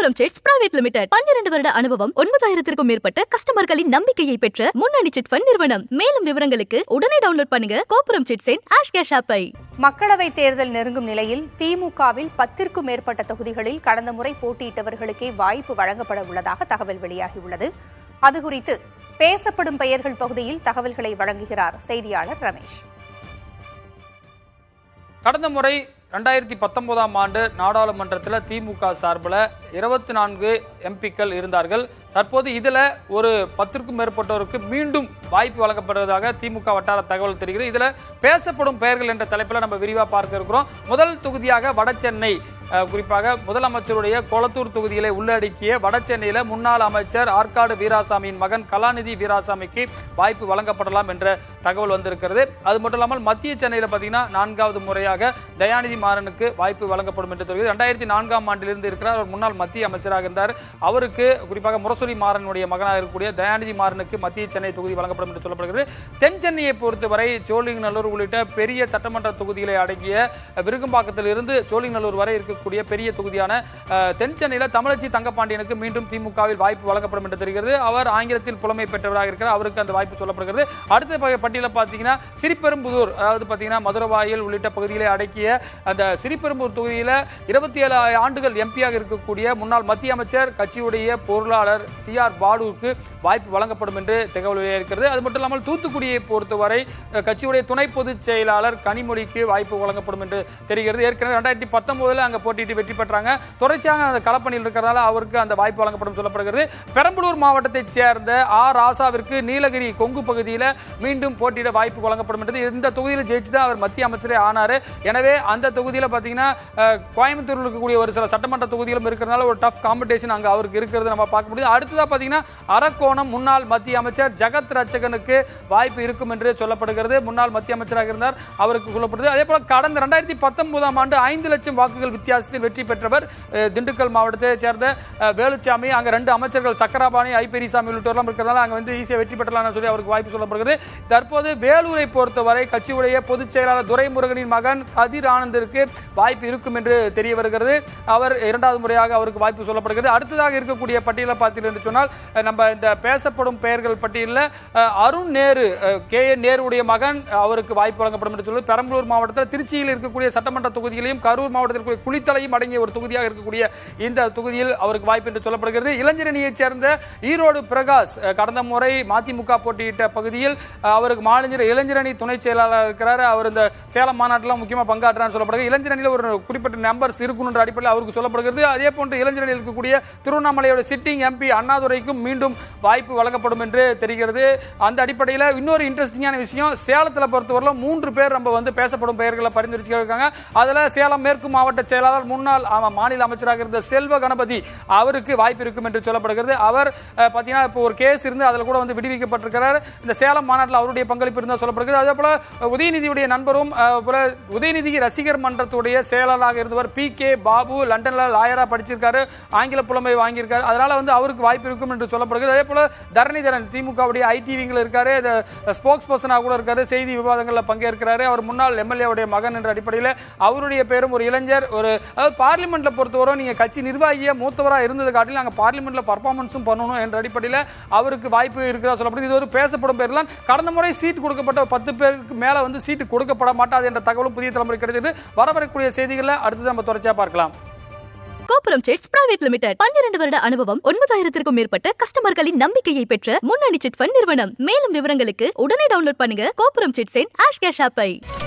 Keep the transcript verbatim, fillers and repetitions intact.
கோபுரம் chits private limited பன்னிரண்டு வருட அனுபவம் ஒன்பதாயிரத்திற்கும் மேற்பட்ட கஸ்டமர்களின் நம்பிக்கையை பெற்ற முன்னணி சிட் ஃபண்ட் நிறுவனம். மேலும் விவரங்களுக்கு உடனே டவுன்லோட் பண்ணுங்க கோபுரம் சிட்ஸின் ஆஷ் கேஷ் ஆப்பை. மக்களவை தேர்தல் நெருங்கும் நிலையில் திமுகவில் பத்திற்கும் மேற்பட்ட தொகுதிகளில் கடந்த முறை போட்டியிட்டவர்களுக்கே வாய்ப்பு வழங்கப்பட உள்ளதாக தகவல் வெளியாகியுள்ளது. அது குறித்து பேசப்படும் பெயர்கள் பகுதியில் தகவல்களை வழங்குகிறார் செய்தியாளர் ரமேஷ். கடந்த முறை ரெண்டாயிரத்தி பத்தொன்பதாம் ஆண்டு நாடாளுமன்றத்தில் திமுக சார்பில் இருபத்தி நான்கு எம்பிக்கள் இருந்தார்கள். தற்போது இதில் ஒரு பத்திற்கும் மேற்பட்டோருக்கு மீண்டும் வாய்ப்பு வழங்கப்படுவதாக திமுக வட்டார தகவல் தெரிகிறது. இதில் பேசப்படும் பெயர்கள் என்ற தலைப்பில் நம்ம விரிவாக பார்க்க இருக்கிறோம். முதல் தொகுதியாக வடசென்னை, குறிப்பாக முதலமைச்சருடைய கொளத்தூர் தொகுதிகளை உள்ளடக்கிய வடசென்னையில் முன்னாள் அமைச்சர் ஆற்காடு வீராசாமியின் மகன் கலாநிதி வீராசாமிக்கு வாய்ப்பு வழங்கப்படலாம் என்ற தகவல் வந்திருக்கிறது. அது மட்டும் இல்லாமல் மத்திய சென்னையில் பார்த்தீங்கன்னா நான்காவது முறையாக தயாநிதி மாறனுக்கு வாய்ப்பு வழங்கப்படும் என்று தெரிகிறது. ரெண்டாயிரத்தி நான்காம் ஆண்டிலிருந்து இருக்கிறார். அவர் முன்னாள் மத்திய அமைச்சராக இருந்தார். அவருக்கு குறிப்பாக முரசொலி மாறனுடைய மகனாக இருக்கக்கூடிய தயாநிதி மாறனுக்கு மத்திய சென்னை தொகுதி வழங்கப்படும் என்று சொல்லப்படுகிறது. தென் சென்னையை பொறுத்தவரை சோழிங்கநல்லூர் உள்ளிட்ட பெரிய சட்டமன்ற தொகுதிகளை அடங்கிய விருகம்பாக்கத்தில் இருந்து சோழிங்கநல்லூர் வரை இருக்கக்கூடிய பெரிய தொகுதியான தென் சென்னையில் தமிழச்சி தங்கப்பாண்டியனுக்கு மீண்டும் திமுகவில் வாய்ப்பு வழங்கப்படும் என்று தெரிகிறது. அவர் ஆங்கிலத்தில் புலமை பெற்றவராக இருக்கிறார். அவருக்கு அந்த வாய்ப்பு சொல்லப்படுகிறது. அடுத்த பட்டியலில் பார்த்தீங்கன்னா சிறிபெரும்புதூர், அதாவது பார்த்தீங்கன்னா மதுரவாயல் உள்ளிட்ட பகுதிகளை அடக்கிய அந்த சிறிபெரும்புதூர் தொகுதியில் இருபத்தி ஏழு ஆண்டுகள் எம்பியாக இருக்கக்கூடிய முன்னாள் மத்திய அமைச்சர் கட்சியுடைய பொருளாளர் டி ஆர் பாலுவுக்கு வாய்ப்பு வழங்கப்படும் என்று தகவல் வெளியாகிறது. அது மட்டும் இல்லாமல் தூத்துக்குடியை பொறுத்தவரை கட்சியுடைய துணை பொதுச் செயலாளர் கனிமொழிக்கு வாய்ப்பு வழங்கப்படும் என்று தெரிகிறது. ஏற்கனவே ரெண்டாயிரத்தி பத்தொன்பதுல அங்க போட்டியிட்டு வெற்றி பெற்றாங்க. தொடர்ச்சியாக அந்த களப்பணியில் இருக்கிறதால அவருக்கு அந்த வாய்ப்பு வழங்கப்படும் சொல்லப்படுகிறது. பெரம்பலூர் மாவட்டத்தைச் சேர்ந்த ஆர் ராசாவிற்கு நீலகிரி கொங்கு பகுதியில் மீண்டும் போட்டியிட வாய்ப்பு வழங்கப்படும் என்று, இந்த தொகுதியில் ஜெயிச்சு தான் அவர் மத்திய அமைச்சரே ஆனார். எனவே அந்த தொகுதியில் பார்த்தீங்கன்னா கோயம்புத்தூரில் இருக்கக்கூடிய ஒரு சில சட்டமன்ற தொகுதிகளும் இருக்கிறதுனால ஒரு டஃப் காம்படிஷன் அங்கே அவருக்கு இருக்கிறது நம்ம பார்க்க முடியும். அடுத்ததாக பார்த்தீங்கன்னா அரக்கோணம் முன்னாள் மத்திய அமைச்சர் ஜெகத் ரட்சகனுக்கு வாய்ப்பு இருக்கும் என்று சொல்லப்படுகிறது. முன்னாள் மத்திய அமைச்சராக இருந்தார், அவருக்கு சொல்லப்படுது. அதே போல கடந்த ரெண்டாயிரத்தி பத்தொன்பதாம் ஆண்டு ஐந்து லட்சம் வாக்குகள் வித்தியாசத்தில் வெற்றி பெற்றவர் திண்டுக்கல் மாவட்டத்தை சேர்ந்த வேலுச்சாமி. அங்க ரெண்டு அமைச்சர்கள் சக்கராபாணி ஐ பெரியசாமி உள்ளிட்டோர்லாம் இருக்கிறதால அங்க வந்து ஈஸியாக வெற்றி பெற்றலாம் சொல்லி அவருக்கு வாய்ப்பு சொல்லப்படுகிறது. தற்போது வேலூரை பொறுத்தவரை கட்சியுடைய பொதுச் செயலாளர் துரைமுருகனின் மகன் கதிர் ஆனந்திற்கு வாய்ப்பு இருக்கும் என்று தெரிய வருகிறது. அவர் இரண்டாவது முறையாக அவருக்கு வாய்ப்பு சொல்லப்படுகிறது. அடுத்ததாக இருக்கக்கூடிய பட்டியலை பார்த்தீர்கள் என்று சொன்னால் நம்ம இந்த பேசப்படும் பெயர்கள் பட்டியலில் அருண் நேரு, கே என் நேருடைய மகன், அவருக்கு வாய்ப்பு வழங்கப்படும் என்று சொல்லி பெரம்பலூர் மாவட்டத்தில் திருச்சியில் இருக்கக்கூடிய சட்டமன்ற தொகுதிகளையும் கரூர் மாவட்டத்தில் இருக்கக்கூடிய குளித்தலையும் அடங்கிய ஒரு தொகுதியாக இருக்கக்கூடிய இந்த தொகுதியில் அவருக்கு வாய்ப்பு என்று சொல்லப்படுகிறது. இளைஞரணியைச் சேர்ந்த ஈரோடு பிரகாஷ் கடந்த முறை மதிமுக போட்டியிட்ட பகுதியில் அவருக்கு மாநில இளைஞரணி துணை செயலாளர் இருக்கிறார். அவர் இந்த சேலம் மாநாட்டில் முக்கியமாக பங்காற்றார் சொல்லப்படுகிறது. இளைஞரணியில் ஒரு குறிப்பிட்ட நம்பர்ஸ் இருக்கணும் அடிப்படையில் அவருக்கு சொல்லப்படுகிறது. அதே போன்று இளைஞரணியில் இருக்கக்கூடிய திருவண்ணாமலையோட சிட்டிங் எம்பி அண்ணாதுரைக்கும் மீண்டும் வாய்ப்பு வழங்கப்படும் என்று தெரிகிறது. அந்த அடிப்படையில் இன்னொரு இன்ட்ரெஸ்டிங்கான விஷயம், சேலத்தில் பொறுத்தவரை மூன்று பேர் நம்ம வந்து பேசப்படும் பெயர்களை பரிந்துரைச்சிருக்காங்க. அதில் சேலம் மேற்கு மாவட்ட செயலாளர் முன்னாள் மாநில அமைச்சராக இருந்த செல்வ கணபதி, அவருக்கு வாய்ப்பு இருக்கும் என்று சொல்லப்படுகிறது. அவர் பார்த்தீங்கன்னா இப்போ ஒரு கேஸ் இருந்து அதில் கூட வந்து விடுவிக்கப்பட்டிருக்கிறார். இந்த சேலம் மாநாட்டில் அவருடைய பங்களிப்பு இருந்தால் சொல்லப்படுகிறது. அதே போல உதயநிதியுடைய நண்பரும் உதயநிதி ரசிகர் மன்றத்துடைய செயலாளராக இருந்தவர் பி கே பாபு, லண்டன்ல லாயரா படிச்சிருக்காரு, ஆங்கில புலமை வாங்கியிருக்காரு. அதனால வந்து அவருக்கு வாய்ப்பு இருக்கும் என்று சொல்லப்படுகிறது. அதே போல தரணிதரன் திமுகவுடைய ஐடி விங்கில் இருக்காரு, ஸ்போக்ஸ் பர்சனாக கூட இருக்காரு, செய்தி விவாதங்களில் பங்கேற்கிறாரு. அவர் முன்னாள் எம்எல்ஏ உடைய மகன் என்ற அடிப்படையில் அவருடைய பேரும் ஒரு இளைஞர். ஒரு அதாவது பார்லிமெண்ட்ல பொறுத்தவரை நீங்க கட்சி நிர்வாகிய மூத்தவராக இருந்தது காட்டிலும் நாங்கள் பார்லிமெண்ட்ல பர்ஃபார்மன்ஸும் பண்ணணும் என்ற அடிப்படையில் அவருக்கு வாய்ப்பு இருக்கிறதா சொல்லப்படுது. இது ஒரு பேசப்படும் பேர்லாம். கடந்த முறை சீட் கொடுக்கப்பட்ட பத்து பேருக்கு மேல வந்து சீட்டு கொடுக்கப்பட மாட்டாது என்ற தகவலும் புதிய தலைமுறை கிடைத்தது. வரவரக்கூடிய செய்திகளில் அடுத்து நம்ம தொடர்ச்சியா பார்க்கலாம். கோபுரம் சிட்ஸ் பிரைவேட் லிமிடெட் பன்னிரண்டு வருட அனுபவம் ஒன்பதாயிரத்திற்கும் மேற்பட்ட கஸ்டமர்களின் நம்பிக்கையை பெற்ற முன்னணி சிட் ஃபண்ட் நிறுவனம். மேலும் விவரங்களுக்கு உடனே டவுன்லோட் பண்ணுங்க கோபுரம் சிட்ஸின் ஆஷ் கேஷ் ஆப்பை.